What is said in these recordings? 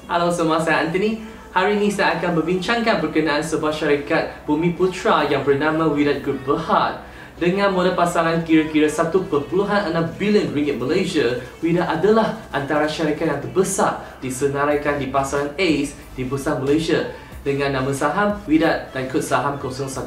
Halo semua, saya Anthony. Hari ini saya akan membincangkan berkenaan sebuah syarikat Bumi Putra yang bernama Wihdat Group Berhad. Dengan modal pasaran kira-kira 1.6 bilion ringgit Malaysia, Wihdat adalah antara syarikat yang terbesar disenaraikan di pasaran ACE di Bursa Malaysia dengan nama saham Wihdat dan kod saham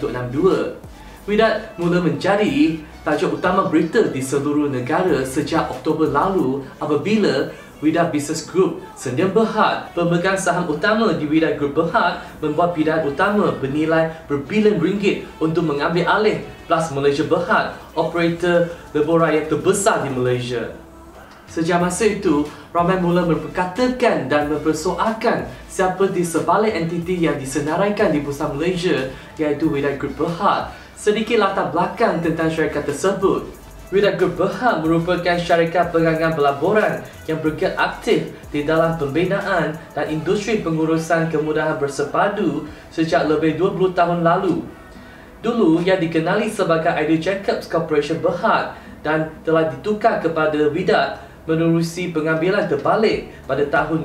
0162. Wihdat mula menjadi tajuk utama berita di seluruh negara sejak Oktober lalu apabila Wihdat Business Group Sdn Bhd, pemegang saham utama di Wihdat Group Berhad, membuat pidaan utama bernilai berbilion ringgit untuk mengambil alih Plus Malaysia Berhad, operator lebuh raya terbesar di Malaysia. Sejak masa itu, ramai mula memperkatakan dan mempersoalkan siapa di sebalik entiti yang disenaraikan di Bursa Malaysia, iaitu Wihdat Group Berhad. Sedikit latar belakang tentang syarikat tersebut. Wihdat Group Berhad merupakan syarikat pegangan pelaburan yang bergiat aktif di dalam pembinaan dan industri pengurusan kemudahan bersepadu sejak lebih 20 tahun lalu. Dulu ia dikenali sebagai Idea Jacobs Corporation Berhad dan telah ditukar kepada Wihdat menerusi pengambilan terbalik pada tahun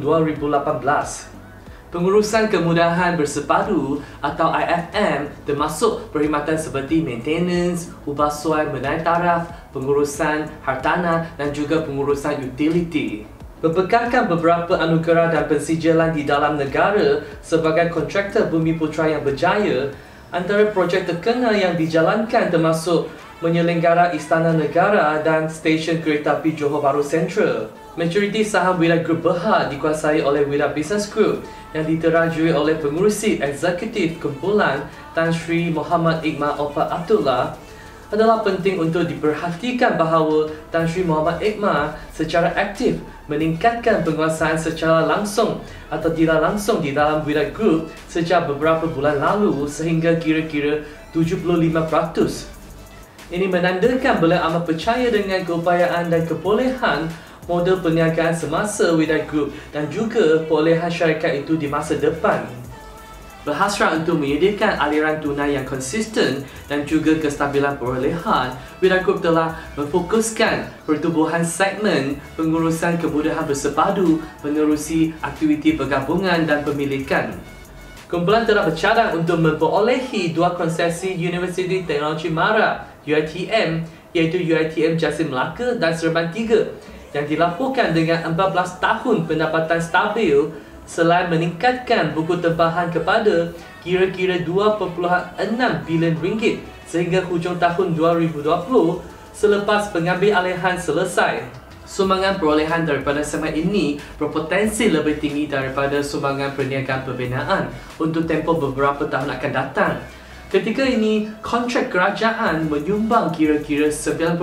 2018. Pengurusan kemudahan bersepadu atau IFM termasuk perkhidmatan seperti maintenance, ubah suai menaik taraf, pengurusan hartanah dan juga pengurusan utility. Membekangkan beberapa anugerah dan pensijalan di dalam negara sebagai kontraktor Bumi Putra yang berjaya, antara projek terkenal yang dijalankan termasuk menyelenggara Istana Negara dan stesen kereta api Johor Bahru Central. Majoriti saham Wihdat Group Berhad dikuasai oleh Wihdat Business Group yang diterajui oleh pengurusi eksekutif kumpulan Tan Sri Muhammad Iqmar Opat Abdullah. Adalah penting untuk diperhatikan bahawa Tan Sri Muhammad Iqmar secara aktif meningkatkan penguasaan secara langsung atau tidak langsung di dalam Wihdat Group sejak beberapa bulan lalu sehingga kira-kira 75%. Ini menandakan beliau amat percaya dengan keupayaan dan kebolehan model perniagaan semasa Wihdat Group dan juga perolehan syarikat itu di masa depan. Berhasrat untuk menyediakan aliran tunai yang konsisten dan juga kestabilan perolehan, Wihdat Group telah memfokuskan pertubuhan segmen pengurusan kemudahan bersepadu menerusi aktiviti pergabungan dan pemilikan. Kumpulan telah bercadang untuk memperolehi dua konsesi Universiti Teknologi Mara UiTM, iaitu UiTM Jasin Melaka dan Seremban 3 yang dilaporkan dengan 14 tahun pendapatan stabil selain meningkatkan buku tempahan kepada kira-kira 2.6 bilion ringgit sehingga hujung tahun 2020 selepas pengambil alihan selesai. Sumbangan perolehan daripada segmen ini berpotensi lebih tinggi daripada sumbangan perniagaan pembinaan untuk tempoh beberapa tahun akan datang. Ketika ini, kontrak kerajaan menyumbang kira-kira 90%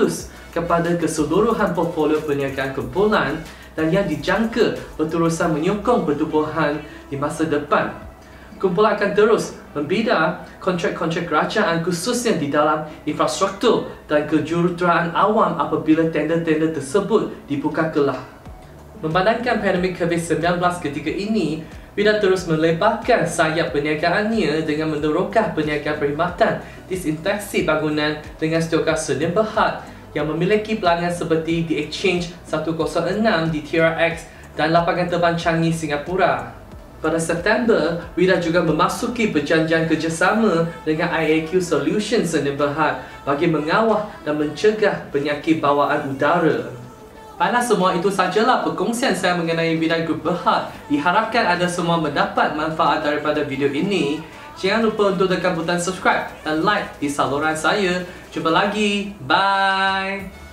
kepada keseluruhan portfolio perniagaan kumpulan dan yang dijangka berterusan menyokong pertumbuhan di masa depan. Kumpulan akan terus membina kontrak-kontrak kerajaan khususnya di dalam infrastruktur dan kejuruteraan awam apabila tender-tender tersebut dibuka kelah. Memandangkan pandemik COVID-19 ketika ini, Wihdat terus melebarkan sayap perniagaannya dengan meneroka perniagaan perkhidmatan disinfeksi bangunan dengan stokar Sdn Bhd yang memiliki pelanggan seperti The Exchange 106 di TRX dan lapangan terbang Changi, Singapura. Pada September, Wihdat juga memasuki perjanjian kerjasama dengan IAQ Solutions Sdn Bhd bagi mengawal dan mencegah penyakit bawaan udara. Baiklah, semua itu sajalah perkongsian saya mengenai Wihdat Group Berhad. Diharapkan anda semua mendapat manfaat daripada video ini. Jangan lupa untuk tekan butang subscribe dan like di saluran saya. Jumpa lagi. Bye.